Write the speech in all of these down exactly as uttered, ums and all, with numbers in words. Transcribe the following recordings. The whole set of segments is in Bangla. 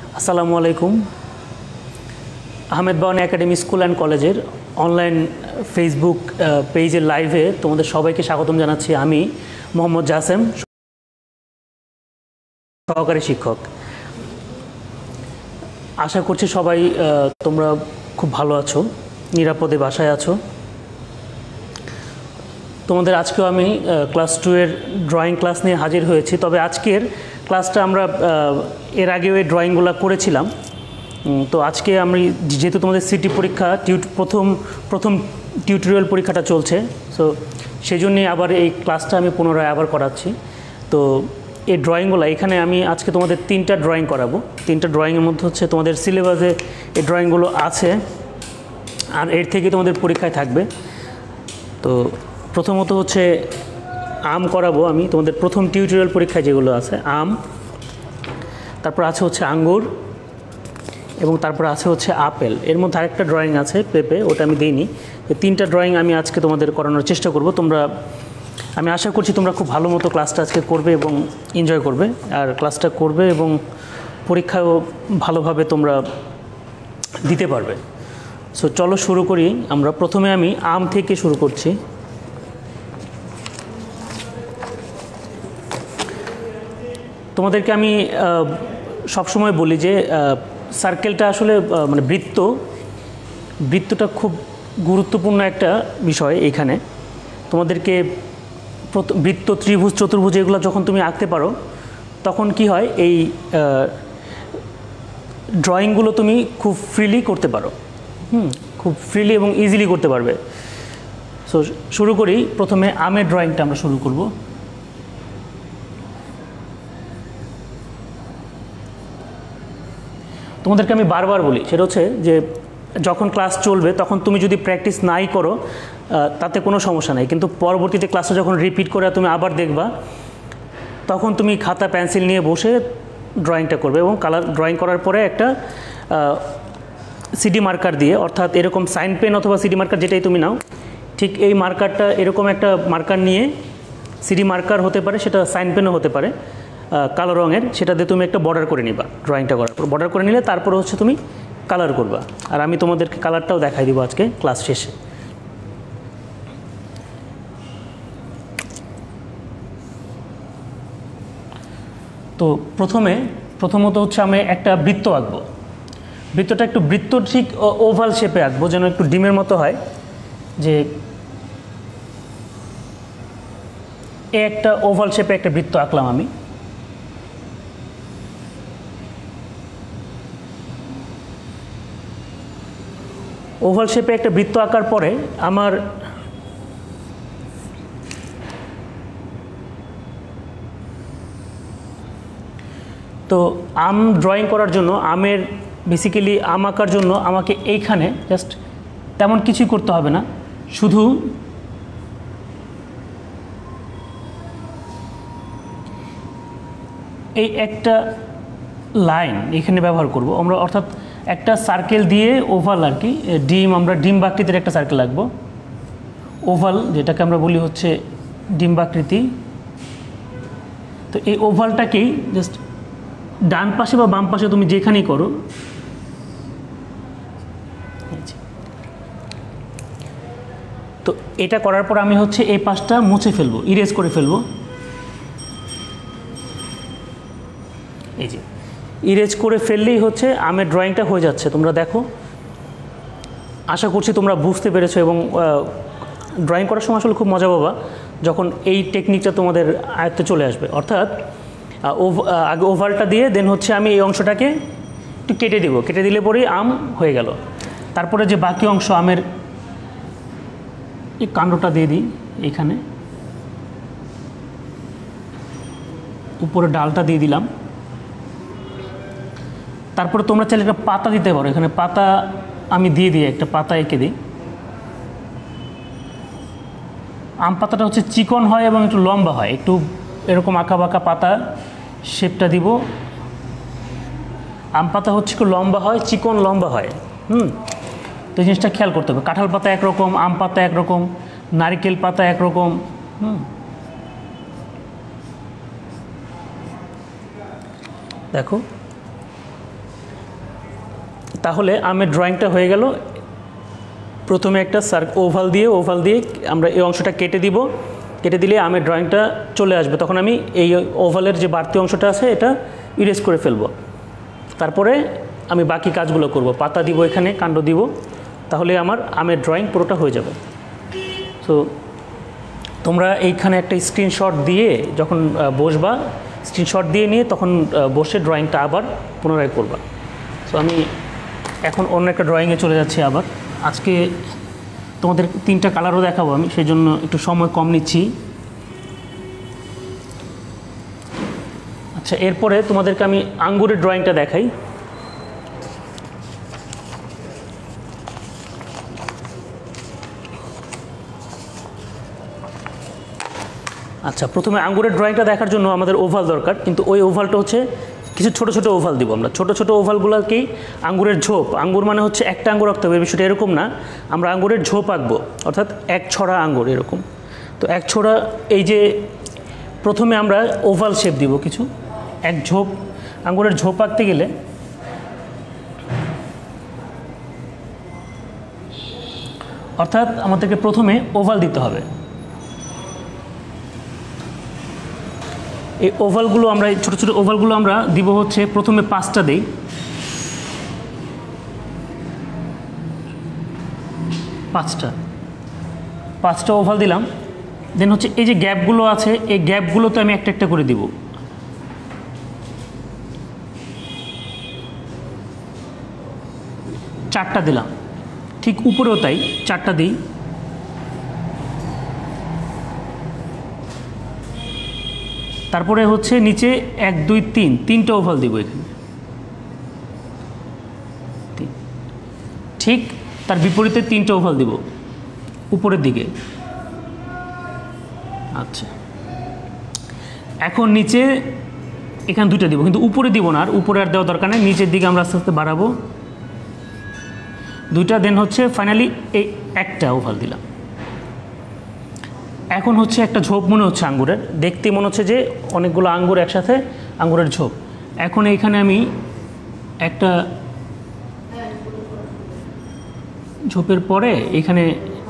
আসসালামু আলাইকুম। Ahmed Bawani Academy School and কলেজের অনলাইন ফেসবুক পেজের লাইভে তোমাদের সবাইকে স্বাগতম জানাচ্ছি। আমি মোহাম্মদ জাসেম, সহকারী শিক্ষক। আশা করছি সবাই তোমরা খুব ভালো আছো, নিরাপদে বাসায় আছো। তোমাদের আজকেও আমি ক্লাস টু এর ড্রয়িং ক্লাস নিয়ে হাজির হয়েছি। তবে আজকের ক্লাসটা আমরা এর আগেও এই ড্রয়িংগুলো করেছিলাম। তো আজকে আমি যেহেতু তোমাদের সিটি পরীক্ষা টিউট প্রথম প্রথম টিউটোরিয়াল পরীক্ষাটা চলছে, সো সেই জন্যই আবার এই ক্লাসটা আমি পুনরায় আবার করাচ্ছি। তো এই ড্রয়িংগুলো এখানে আমি আজকে তোমাদের তিনটা ড্রয়িং করাবো। তিনটা ড্রয়িংয়ের মধ্যে হচ্ছে তোমাদের সিলেবাসে এই ড্রয়িংগুলো আছে, আর এর থেকে তোমাদের পরীক্ষায় থাকবে। তো প্রথমত হচ্ছে আম করাবো আমি তোমাদের প্রথম টিউটোরিয়াল পরীক্ষায় যেগুলো আছে আম, তারপর আছে হচ্ছে আঙ্গুর, এবং তারপর আছে হচ্ছে আপেল। এর মধ্যে আরেকটা ড্রয়িং আছে পেঁপে, ওটা আমি দিইনি। তো তিনটা ড্রয়িং আমি আজকে তোমাদের করানোর চেষ্টা করব। তোমরা আমি আশা করছি তোমরা খুব ভালো মতো ক্লাসটা আজকে করবে এবং এনজয় করবে, আর ক্লাসটা করবে এবং পরীক্ষাও ভালোভাবে তোমরা দিতে পারবে। সো চলো শুরু করি আমরা। প্রথমে আমি আম থেকে শুরু করছি। তোমাদেরকে আমি সবসময় বলি যে সার্কেলটা আসলে মানে বৃত্ত বৃত্তটা খুব গুরুত্বপূর্ণ একটা বিষয়। এখানে তোমাদেরকে বৃত্ত, ত্রিভুজ, চতুর্ভুজ এগুলো যখন তুমি আঁকতে পারো তখন কি হয়, এই ড্রয়িংগুলো তুমি খুব ফ্রিলি করতে পারো। হুম খুব ফ্রিলি এবং ইজিলি করতে পারবে। সো শুরু করি। প্রথমে আমের ড্রয়িংটা আমরা শুরু করব। তোমাদেরকে আমি বারবার বলি, সেটা হচ্ছে যে যখন ক্লাস চলবে তখন তুমি যদি প্র্যাকটিস নাই করো তাতে কোনো সমস্যা নাই, কিন্তু পরবর্তীতে ক্লাসে যখন রিপিট করে তুমি আবার দেখবা তখন তুমি খাতা পেন্সিল নিয়ে বসে ড্রয়িংটা করবে, এবং কালার ড্রয়িং করার পরে একটা সিডি মার্কার দিয়ে, অর্থাৎ এরকম সাইন পেন অথবা সিডি মার্কার যেটাই তুমি নাও, ঠিক এই মার্কারটা এরকম একটা মার্কার নিয়ে, সিডি মার্কার হতে পারে, সেটা সাইন পেনও হতে পারে কালো রঙের, সেটা দিয়ে তুমি একটা বর্ডার করে নিবা। ড্রয়িংটা করার পর বর্ডার করে নিলে তারপরে হচ্ছে তুমি কালার করবা, আর আমি তোমাদেরকে কালারটাও দেখাই দিব আজকে ক্লাস শেষে। তো প্রথমে প্রথমত হচ্ছে আমি একটা বৃত্ত আঁকবো। বৃত্তটা একটু বৃত্ত ঠিক ওভাল শেপে আঁকবো, যেন একটু ডিমের মতো হয়। যে এ একটা ওভাল শেপে একটা বৃত্ত আঁকলাম আমি। ওভাল শেপে একটা বৃত্ত আঁকার পরে আমার তো আম ড্রয়িং করার জন্য, আমের বেসিক্যালি আম আঁকার জন্য আমাকে এইখানে জাস্ট তেমন কিছুই করতে হবে না, শুধু এই একটা লাইন এখানে ব্যবহার করব আমরা, অর্থাৎ একটা সার্কেল দিয়ে ওভাল আর কি, ডিম, আমরা ডিম্বাকৃতির একটা সার্কেল আঁকবো। ওভাল যেটাকে আমরা বলি হচ্ছে ডিম্বাকৃতি। তো এই ওভালটাকেই জাস্ট ডান পাশে বা বাম পাশে তুমি যেখানেই করো, তো এটা করার পর আমি হচ্ছে এই পাশটা মুছে ফেলবো, ইরেজ করে ফেলবো। এই যে ইরেজ করে ফেললেই হচ্ছে আমের ড্রয়িংটা হয়ে যাচ্ছে। তোমরা দেখো, আশা করছি তোমরা বুঝতে পেরেছো, এবং ড্রয়িং করার সময় আসলে খুব মজা পাবা যখন এই টেকনিকটা তোমাদের আয়ত্তে চলে আসবে। অর্থাৎ আগে ওভালটা দিয়ে দেন হচ্ছে আমি এই অংশটাকে একটু কেটে দেবো, কেটে দিলে পরেই আম হয়ে গেল। তারপরে যে বাকি অংশ আমের, এই কাণ্ডটা দিয়ে দিই এইখানে, উপরে ডালটা দিয়ে দিলাম। তারপরে তোমরা চাইলে একটা পাতা দিতে পারো, এখানে পাতা আমি দিয়ে দিই, একটা পাতা এঁকে দিই। আম পাতাটা হচ্ছে চিকন হয় এবং একটু লম্বা হয়, একটু এরকম আঁকা বাঁকা পাতা শেপটা দিব। আম পাতা হচ্ছে একটু লম্বা হয়, চিকন লম্বা হয়। হুম তো এই জিনিসটা খেয়াল করতে হবে। কাঁঠাল পাতা একরকম, আম পাতা একরকম, নারিকেল পাতা একরকম। হুম দেখো তাহলে আমের ড্রয়িংটা হয়ে গেল। প্রথমে একটা সার্ক ওভাল দিয়ে ওভাল দিয়ে আমরা এই অংশটা কেটে দিব, কেটে দিলে আমের ড্রয়িংটা চলে আসবে। তখন আমি এই ওভালের যে বাড়তি অংশটা আছে এটা ইরেজ করে ফেলব। তারপরে আমি বাকি কাজগুলো করব, পাতা দিব, এখানে কাণ্ড দিব, তাহলে আমার আমের ড্রয়িং পুরোটা হয়ে যাবে। সো তোমরা এইখানে একটা স্ক্রিনশট দিয়ে যখন বসবা, স্ক্রিনশট দিয়ে নিয়ে তখন বসে ড্রয়িংটা আবার পুনরায় করবা। সো আমি এখন অন্য একটা ড্রয়িংয়ে চলে যাচ্ছি আবার। আজকে তোমাদের তিনটা কালারও দেখাবো আমি, সেই জন্য একটু সময় কম নিচ্ছি। আচ্ছা, এরপরে তোমাদেরকে আমি আঙ্গুরের ড্রয়িংটা দেখাই। আচ্ছা, প্রথমে আঙ্গুরের ড্রয়িংটা দেখার জন্য আমাদের ওভাল দরকার, কিন্তু ওই ওভালটা হচ্ছে কিছু ছোট ছোট ওভাল দিব আমরা। ছোট ছোট ওভালগুলোকেই আঙ্গুরের ঝোপ, আঙ্গুর মানে হচ্ছে একটা আঙ্গুর রাখতে হবে, বিষয়টা এরকম না। আমরা আঙ্গুরের ঝোপ আঁকবো, অর্থাৎ এক ছড়া আঙ্গুর এরকম। তো এক ছড়া, এই যে প্রথমে আমরা ওভাল শেপ দিব কিছু, এক ঝোপ আঙ্গুরের ঝোপ আঁকতে গেলে অর্থাৎ আমাদেরকে প্রথমে ওভাল দিতে হবে। এই ওভালগুলো আমরা, এই ছোটো ছোটো ওভালগুলো আমরা দিব হচ্ছে প্রথমে পাঁচটা দেই, পাঁচটা পাঁচটা ওভাল দিলাম। দেন হচ্ছে এই যে গ্যাপগুলো আছে, এই গ্যাপগুলোতে আমি একটা একটা করে দিব। চারটা দিলাম, ঠিক উপরেও তাই চারটা দিই। তারপরে হচ্ছে নিচে এক দুই তিন তিনটা ওভাল দিব এখানে, ঠিক তার বিপরীতে তিনটা ওভাল দিব উপরের দিকে। আচ্ছা, এখন নিচে এখানে দুইটা দিব, কিন্তু উপরে দিব না, আর উপরে আর দেওয়া দরকার নেই, নিচের দিকে আমরা আস্তে আস্তে বাড়াবো দুইটা। দেন হচ্ছে ফাইনালি এই একটা ওভাল দিলাম। এখন হচ্ছে একটা ঝোপ মনে হচ্ছে আঙ্গুরের, দেখতে মনে হচ্ছে যে অনেকগুলো আঙ্গুর একসাথে, আঙ্গুরের ঝোপ। এখন এইখানে আমি একটা ঝোপের পরে এখানে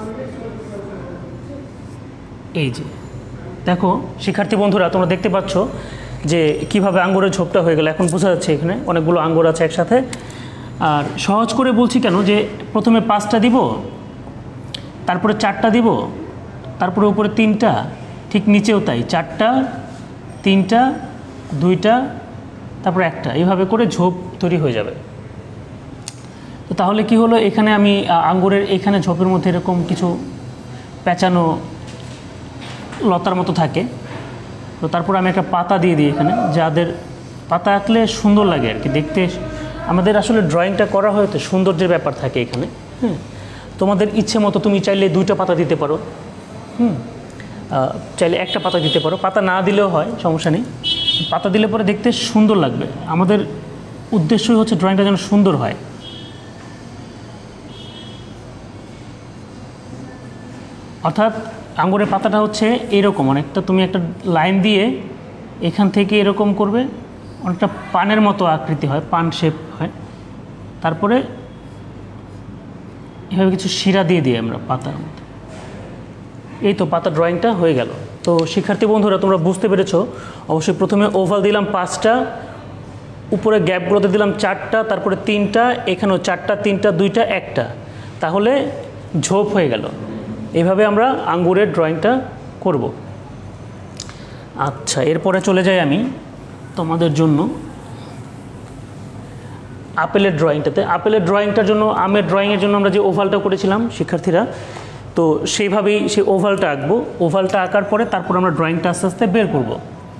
এই যে দেখো শিক্ষার্থী বন্ধুরা, তোমরা দেখতে পাচ্ছ যে কিভাবে আঙ্গুরের ঝোপটা হয়ে গেল। এখন বোঝা যাচ্ছে এখানে অনেকগুলো আঙ্গুর আছে একসাথে। আর সহজ করে বলছি কেন, যে প্রথমে পাঁচটা দিব, তারপরে চারটা দিব, তারপরে উপরে তিনটা, ঠিক নিচেও তাই, চারটা, তিনটা, দুইটা, তারপরে একটা, এইভাবে করে ঝোপ তৈরি হয়ে যাবে। তো তাহলে কি হলো, এখানে আমি আঙ্গুরের এখানে ঝোপের মধ্যে এরকম কিছু পেঁচানো লতার মতো থাকে। তো তারপর আমি একটা পাতা দিয়ে দিই এখানে, যাদের পাতা আঁকলে সুন্দর লাগে আর কি দেখতে। আমাদের আসলে ড্রয়িংটা করা হয়তো সৌন্দর্যের ব্যাপার থাকে এখানে। হ্যাঁ, তোমাদের ইচ্ছে মতো তুমি চাইলে দুইটা পাতা দিতে পারো, হুম, চাইলে একটা পাতা দিতে পারো, পাতা না দিলেও হয়, সমস্যা নেই। পাতা দিলে পরে দেখতে সুন্দর লাগবে। আমাদের উদ্দেশ্যই হচ্ছে ড্রয়িংটা যেন সুন্দর হয়। অর্থাৎ আঙ্গুরের পাতাটা হচ্ছে এরকম, অনেকটা তুমি একটা লাইন দিয়ে এখান থেকে এরকম করবে, অনেকটা পানের মতো আকৃতি হয়, পান শেপ হয়। তারপরে এভাবে কিছু শিরা দিয়ে দিই আমরা পাতার মধ্যে। এই তো পাতা ড্রয়িংটা হয়ে গেল। তো শিক্ষার্থী বন্ধুরা, তোমরা বুঝতে পেরেছো অবশ্যই। প্রথমে ওভাল দিলাম পাঁচটা, উপরে গ্যাপগুলোতে দিলাম চারটা, তারপরে তিনটা, এখানেও চারটা, তিনটা, দুইটা, একটা, তাহলে ঝোপ হয়ে গেল। এইভাবে আমরা আঙ্গুরের ড্রয়িংটা করব। আচ্ছা, এরপরে চলে যাই আমি তোমাদের জন্য আপেলের ড্রয়িংটাতে। আপেলের ড্রয়িংটার জন্য, আমের ড্রয়িংয়ের জন্য আমরা যে ওভালটা করেছিলাম শিক্ষার্থীরা, তো সেইভাবেই সেই ওভালটা আঁকবো। ওভালটা আঁকার পরে তারপর আমরা ড্রয়িংটা আস্তে আস্তে বের করব।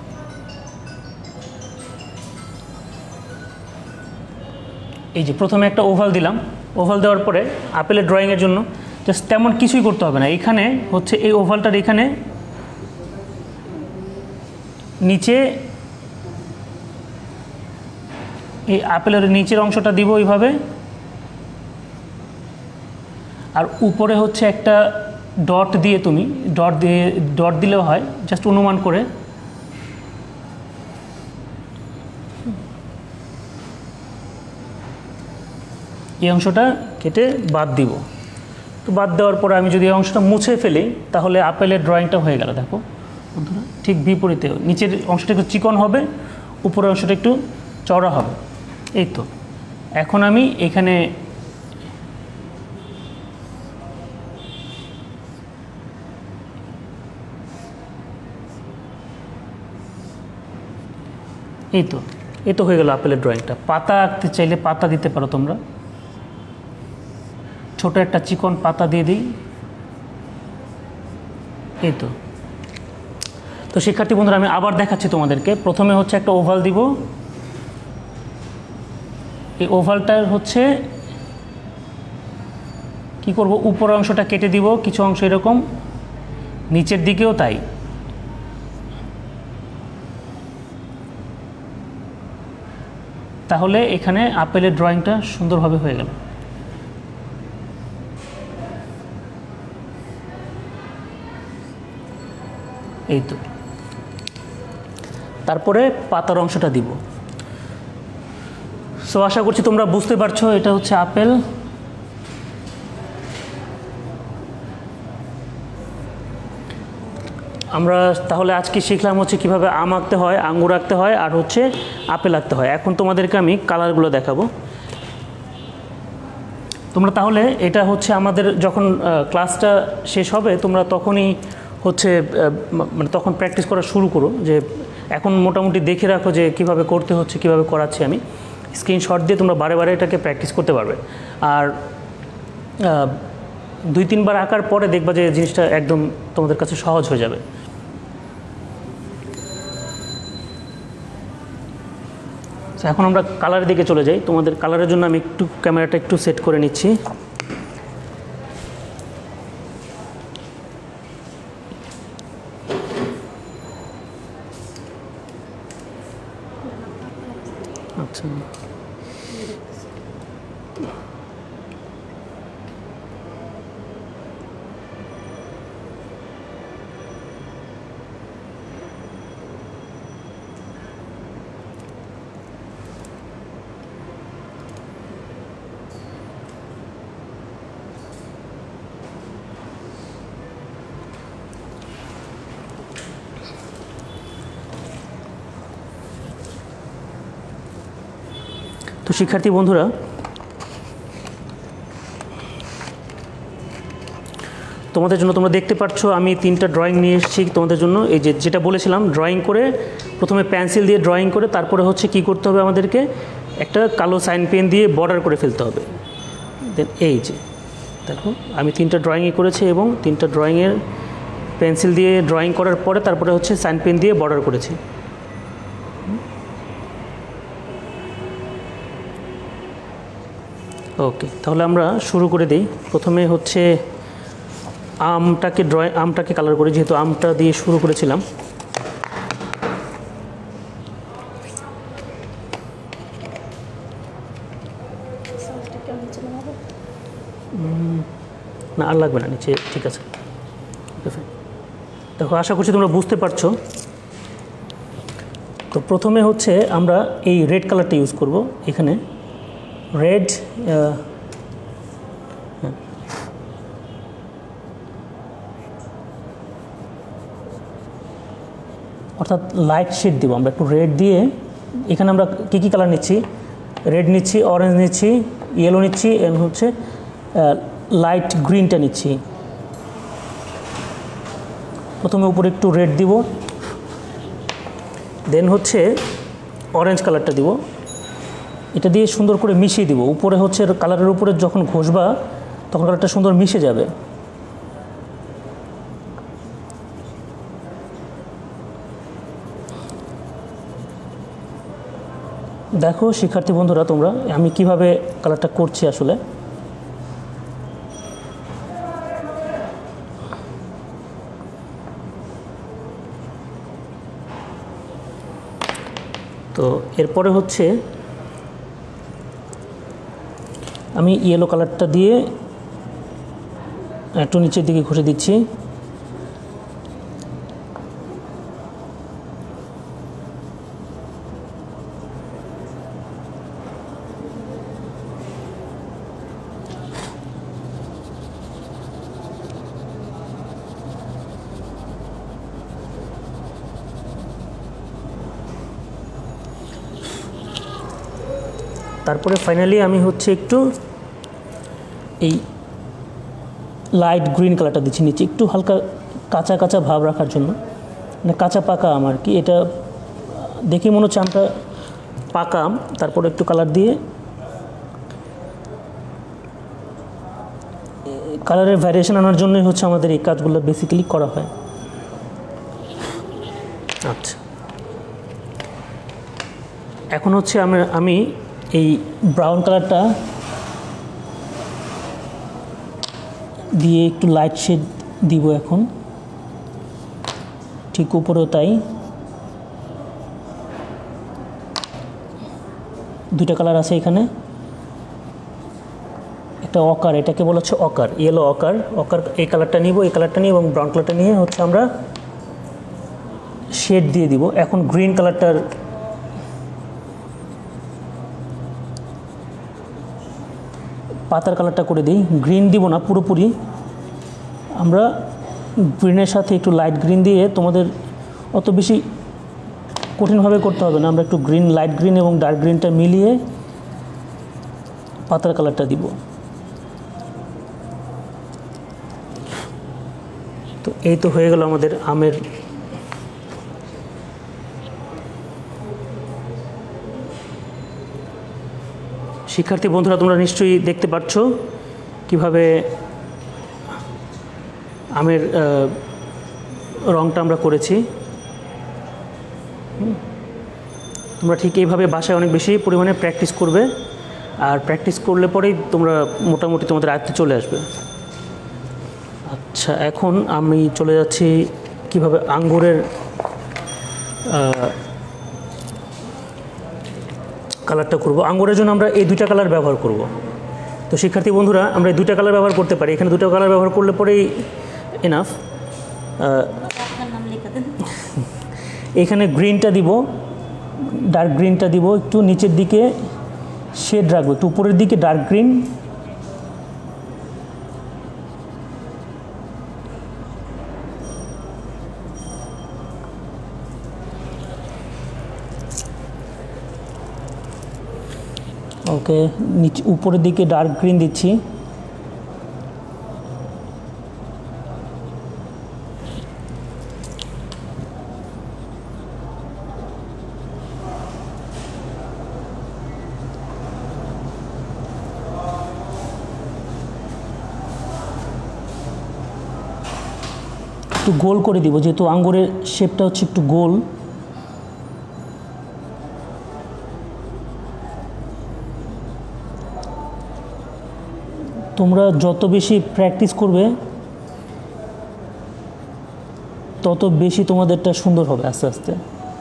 এই যে প্রথমে একটা ওভাল দিলাম, ওভাল দেওয়ার পরে আপেলের ড্রয়িংয়ের জন্য জাস্ট তেমন কিছুই করতে হবে না। এখানে হচ্ছে এই ওভালটার এখানে নিচে এই আপেলের নিচের অংশটা দিব এইভাবে, আর উপরে হচ্ছে একটা ডট দিয়ে, তুমি ডট দিয়ে ডট দিলেও হয়, জাস্ট অনুমান করে। এই অংশটা কেটে বাদ দিব। তো বাদ দেওয়ার পরে আমি যদি এই অংশটা মুছে ফেলি তাহলে আপেলের ড্রয়িংটা হয়ে গেল। দেখো বন্ধুরা, ঠিক বিপরীতে নিচের অংশটা একটু চিকন হবে, উপরের অংশটা একটু চওড়া হবে। এই তো এখন আমি এখানে এই তো এই তো হয়ে গেল আপেলের ড্রয়িংটা। পাতা আঁকতে চাইলে পাতা দিতে পারো তোমরা, ছোট একটা চিকন পাতা দিয়ে দিই। এই তো তো শিক্ষার্থী বন্ধুরা, আমি আবার দেখাচ্ছি তোমাদেরকে। প্রথমে হচ্ছে একটা ওভাল দিব। এই ওভালটার হচ্ছে কি করব, উপরের অংশটা কেটে দিব কিছু অংশ এরকম, নিচের দিকেও তাই। তাহলে এখানে আপেলের ড্রয়িংটা সুন্দরভাবে হয়ে গেল। এই তো তারপরে পাতার অংশটা দিব। সো আশা করছি তোমরা বুঝতে পারছো এটা হচ্ছে আপেল। আমরা তাহলে আজকে শিখলাম হচ্ছে কিভাবে আম আঁকতে হয়, আঙ্গুর আঁকতে হয়, আর হচ্ছে আপেল আঁকতে হয়। এখন তোমাদেরকে আমি কালারগুলো দেখাবো। তোমরা তাহলে এটা হচ্ছে আমাদের যখন ক্লাসটা শেষ হবে তোমরা তখনই হচ্ছে মানে তখন প্র্যাকটিস করা শুরু করো। যে এখন মোটামুটি দেখে রাখো যে কিভাবে করতে হচ্ছে, কিভাবে করাচ্ছি আমি। স্ক্রিনশট দিয়ে তোমরা বারে বারে এটাকে প্র্যাকটিস করতে পারবে। আর দুই তিনবার আঁকার পরে দেখবা যে জিনিসটা একদম তোমাদের কাছে সহজ হয়ে যাবে। এখন আমরা কালারের দিকে চলে যাই। তোমাদের কালারের জন্য আমি একটু ক্যামেরাটা একটু সেট করে নিচ্ছি। আচ্ছা, তো শিক্ষার্থী বন্ধুরা, তোমাদের জন্য তোমরা দেখতে পাচ্ছ আমি তিনটা ড্রয়িং নিয়ে এসেছি তোমাদের জন্য। এই যে যেটা বলেছিলাম, ড্রয়িং করে প্রথমে পেন্সিল দিয়ে ড্রয়িং করে তারপরে হচ্ছে কি করতে হবে, আমাদেরকে একটা কালো সাইন পেন দিয়ে বর্ডার করে ফেলতে হবে। দেন এই যে দেখো আমি তিনটা ড্রয়িংই করেছি এবং তিনটা ড্রয়িংয়ের পেন্সিল দিয়ে ড্রয়িং করার পরে তারপরে হচ্ছে সাইন পেন দিয়ে বর্ডার করেছি। ওকে, তাহলে আমরা শুরু করে দিই। প্রথমে হচ্ছে আমটাকে ড্রয়িং আমটাকে কালার করি, যেহেতু আমটা দিয়ে শুরু করেছিলাম। না আর লাগবে না, নিচে ঠিক আছে। দেখো আশা করছি তোমরা বুঝতে পারছো। তো প্রথমে হচ্ছে আমরা এই রেড কালারটা ইউজ করব। এখানে রেড অর্থাৎ লাইট শেড দিব আমরা, একটু রেড দিয়ে। এখানে আমরা কী কী কালার নিচ্ছি, রেড নিচ্ছি, অরেঞ্জ নিচ্ছি, ইয়েলো নিচ্ছি, এবং হচ্ছে লাইট গ্রিনটা নিচ্ছি। প্রথমে উপরে একটু রেড দিব, দেন হচ্ছে অরেঞ্জ কালারটা দিব। এটা দিয়ে সুন্দর করে মিশিয়ে দিব। উপরে হচ্ছে কালারের উপরে যখন ঘষবা তখন কালারটা সুন্দর মিশে যাবে। দেখো শিক্ষার্থী বন্ধুরা, তোমরা আমি কিভাবে কালারটা করছি আসলে। তো এরপরে হচ্ছে আমি ইয়েলো কালারটা দিয়ে একটু নিচের দিকে ঘষে দিচ্ছি। তারপরে ফাইনালি আমি হচ্ছে একটু এই লাইট গ্রিন কালারটা দিচ্ছি নিচে, একটু হালকা কাঁচা কাঁচা ভাব রাখার জন্য, মানে কাঁচা পাকা আম আর কি। এটা দেখে মনে হচ্ছে আমটা পাকা আম। তারপরে একটু কালার দিয়ে, কালারের ভ্যারিয়েশন আনার জন্যই হচ্ছে আমাদের এই কাজগুলো বেসিক্যালি করা হয়। আচ্ছা, এখন হচ্ছে আমি আমি এই ব্রাউন কালারটা দিয়ে একটু লাইট শেড দিব এখন, ঠিক উপরেও তাই। দুইটা কালার আছে এখানে, একটা অকার, এটাকে বলা হচ্ছে অকার, ইয়েলো অকার। অকার এই কালারটা নিব, এই কালারটা নিয়ে এবং ব্রাউন কালারটা নিয়ে হচ্ছে আমরা শেড দিয়ে দিব। এখন গ্রিন কালারটার পাতার কালারটা করে দিই, গ্রিন দিব না পুরোপুরি, আমরা গ্রিনের সাথে একটু লাইট গ্রিন দিয়ে, তোমাদের অত বেশি কঠিনভাবে করতে হবে না, আমরা একটু গ্রিন, লাইট গ্রিন এবং ডার্ক গ্রিনটা মিলিয়ে পাতার কালারটা দিব। তো এই তো হয়ে গেল আমাদের আমের শিক্ষার্থী বন্ধুরা, তোমরা নিশ্চয়ই দেখতে পাচ্ছ কিভাবে আমের রংটা আমরা করেছি। তোমরা ঠিক এইভাবে বাসায় অনেক বেশি পরিমাণে প্র্যাকটিস করবে, আর প্র্যাকটিস করলে পরেই তোমরা মোটামুটি তোমাদের আয়ত্তে চলে আসবে। আচ্ছা, এখন আমি চলে যাচ্ছি কিভাবে আঙ্গুরের কালারটা করব। আঙ্গুরের জন্য আমরা এই দুইটা কালার ব্যবহার করব। তো শিক্ষার্থী বন্ধুরা, আমরা এই দুইটা কালার ব্যবহার করতে পারি, এখানে দুটো কালার ব্যবহার করলে পরেই এনাফ। এখানে গ্রিনটা দিব, ডার্ক গ্রিনটা দিব, একটু নিচের দিকে শেড রাখবো, একটু উপরের দিকে ডার্ক গ্রিন, ওকে, নিচে উপরের দিকে ডার্ক গ্রিন দিচ্ছি। একটু গোল করে দিব, যেহেতু আঙ্গুরের শেপটা হচ্ছে একটু গোল। তোমরা যত বেশি প্র্যাকটিস করবে তত বেশি তোমাদেরটা সুন্দর হবে আস্তে আস্তে।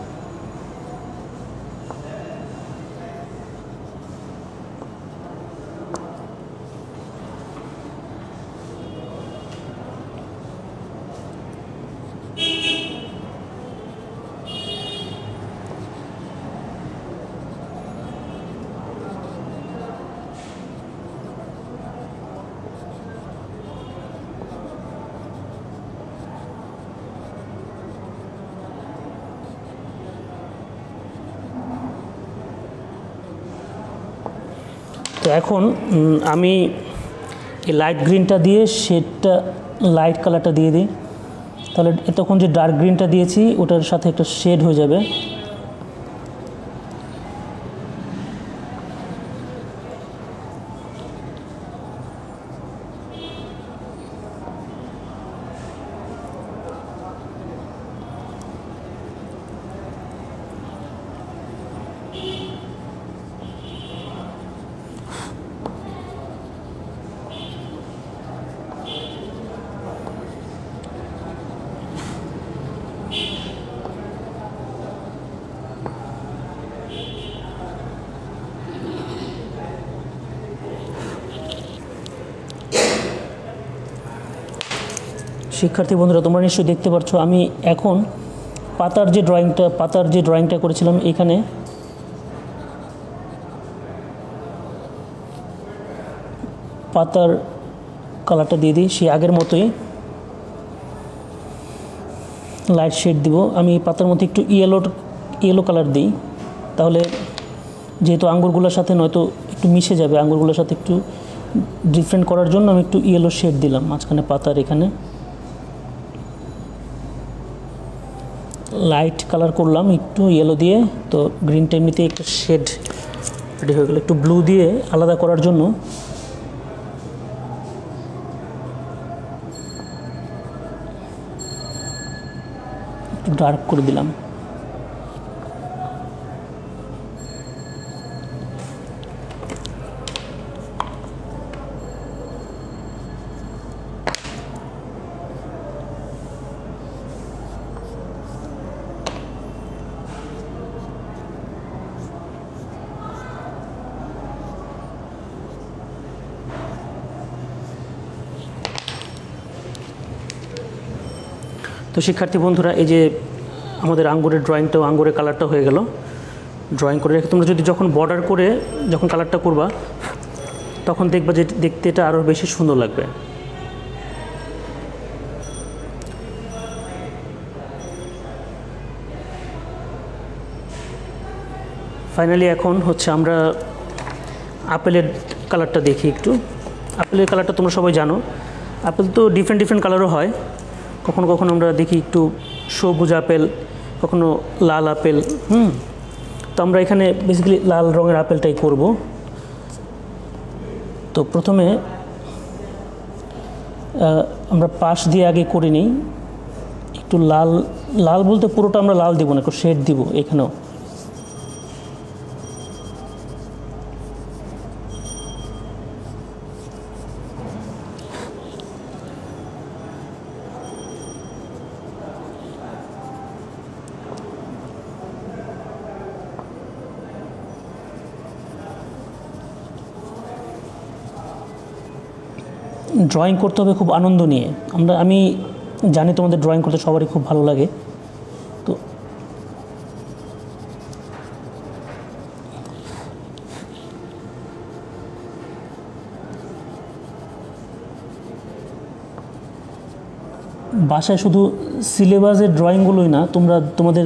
তো এখন আমি এই লাইট গ্রিনটা দিয়ে শেডটা, লাইট কালারটা দিয়ে দিই, তাহলে তখন যে ডার্ক গ্রিনটা দিয়েছি ওটার সাথে একটা শেড হয়ে যাবে। শিক্ষার্থী বন্ধুরা, তোমরা নিশ্চয়ই দেখতে পাচ্ছ আমি এখন পাতার যে ড্রয়িংটা পাতার যে ড্রয়িংটা করেছিলাম এখানে পাতার কালারটা দিয়ে দিই, সেই আগের মতোই লাইট শেড দিব। আমি পাতার মধ্যে একটু ইয়েলো ইয়েলো কালার দিই, তাহলে যেহেতু আঙ্গুরগুলোর সাথে নয়তো একটু মিশে যাবে, আঙ্গুরগুলোর সাথে একটু ডিফারেন্ট করার জন্য আমি একটু ইয়েলো শেড দিলাম মাঝখানে পাতার এখানে, লাইট কালার করলাম একটু ইয়েলো দিয়ে। তো গ্রিনটা এমনিতে একটা শেড রেডি হয়ে গেল। একটু ব্লু দিয়ে আলাদা করার জন্য একটু ডার্ক করে দিলাম। তো শিক্ষার্থী বন্ধুরা, এই যে আমাদের আঙ্গুরের ড্রয়িংটাও, আঙ্গুরের কালারটা হয়ে গেল। ড্রয়িং করে রেখে তোমরা যদি যখন বর্ডার করে যখন কালারটা করবা তখন দেখবা যে দেখতে এটা আরও বেশি সুন্দর লাগবে। ফাইনালি এখন হচ্ছে আমরা আপেলের কালারটা দেখি একটু। আপেলের কালারটা তোমরা সবাই জানো, আপেল তো ডিফারেন্ট ডিফারেন্ট কালারও হয়। কখনো কখনো আমরা দেখি একটু সবুজ আপেল, কখনো লাল আপেল। হুম তো আমরা এখানে বেসিক্যালি লাল রঙের আপেলটাই করব। তো প্রথমে আমরা পাশ দিয়ে আগে করে নিই, একটু লাল, লাল বলতে পুরোটা আমরা লাল দিব না, একটু শেড দিব এখানেও। ড্রয়িং করতে হবে খুব আনন্দ নিয়ে। আমরা আমি জানি তোমাদের ড্রয়িং করতে সবারই খুব ভালো লাগে। তো বাসায় শুধু সিলেবাসের ড্রয়িংগুলোই না, তোমরা তোমাদের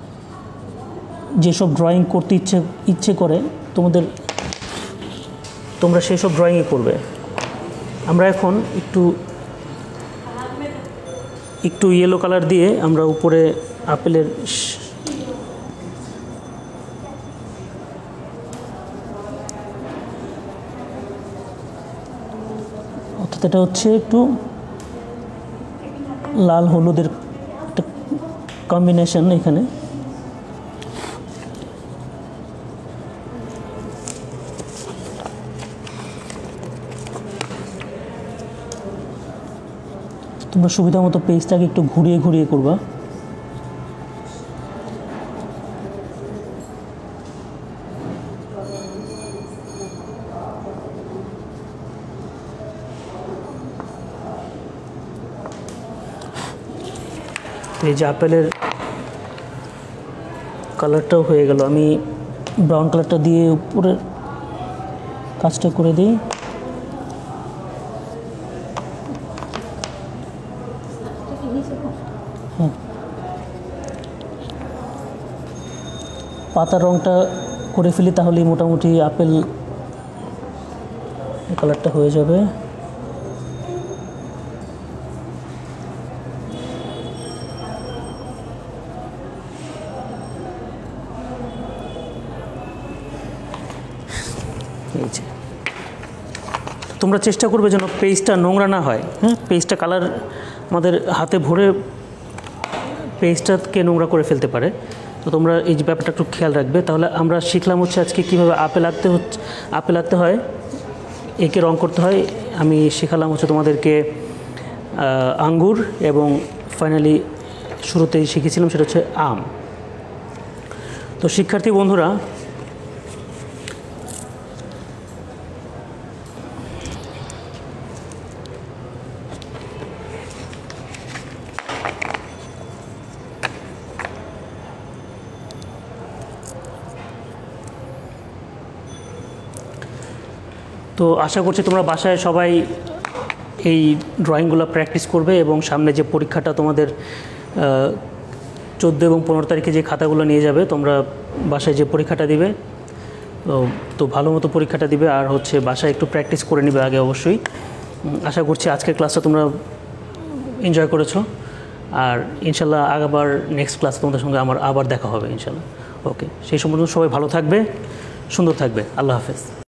যেসব ড্রয়িং করতে ইচ্ছে ইচ্ছে করে তোমাদের তোমরা সেই সব ড্রয়িংই করবে। আমরা এখন একটু একটু ইয়েলো কালার দিয়ে আমরা উপরে আপেলের অর্থাৎ এটা হচ্ছে একটু লাল হলুদের একটা কম্বিনেশন এখানে। তোমরা সুবিধা মতো পেজটাকে একটু ঘুরিয়ে ঘুরিয়ে করবা। এই যে আপেলের কালারটাও হয়ে গেল। আমি ব্রাউন কালারটা দিয়ে উপরের কাজটা করে দিই। হ্যাঁ, পাতার রঙটা করে ফেলি, তাহলেই মোটামুটি আপেল কালারটা হয়ে যাবে। এই যে তোমরা চেষ্টা করবে যেন পেজটা নোংরা না হয়। হ্যাঁ, পেজটা কালার আমাদের হাতে ভরে পেজটাকে নোংরা করে ফেলতে পারে। তো তোমরা এই যে ব্যাপারটা একটু খেয়াল রাখবে। তাহলে আমরা শিখলাম হচ্ছে আজকে কীভাবে আপেল আঁকতে হচ্ছে আপেল আঁকতে হয়, একে রং করতে হয়। আমি শেখালাম হচ্ছে তোমাদেরকে আঙ্গুর, এবং ফাইনালি শুরুতেই শিখেছিলাম সেটা হচ্ছে আম। তো শিক্ষার্থী বন্ধুরা, তো আশা করছি তোমরা বাসায় সবাই এই ড্রয়িংগুলো প্র্যাকটিস করবে, এবং সামনে যে পরীক্ষাটা তোমাদের চোদ্দো এবং পনেরো তারিখে যে খাতাগুলো নিয়ে যাবে, তোমরা বাসায় যে পরীক্ষাটা দিবে তো তো ভালো মতো পরীক্ষাটা দিবে আর হচ্ছে বাসায় একটু প্র্যাকটিস করে নেবে আগে অবশ্যই। আশা করছি আজকের ক্লাসটা তোমরা এনজয় করেছো, আর ইনশাল্লাহ আবার নেক্সট ক্লাস তোমাদের সঙ্গে আমার আবার দেখা হবে ইনশাল্লাহ। ওকে, সেই সম্পর্কে সবাই ভালো থাকবে, সুন্দর থাকবে। আল্লাহ হাফেজ।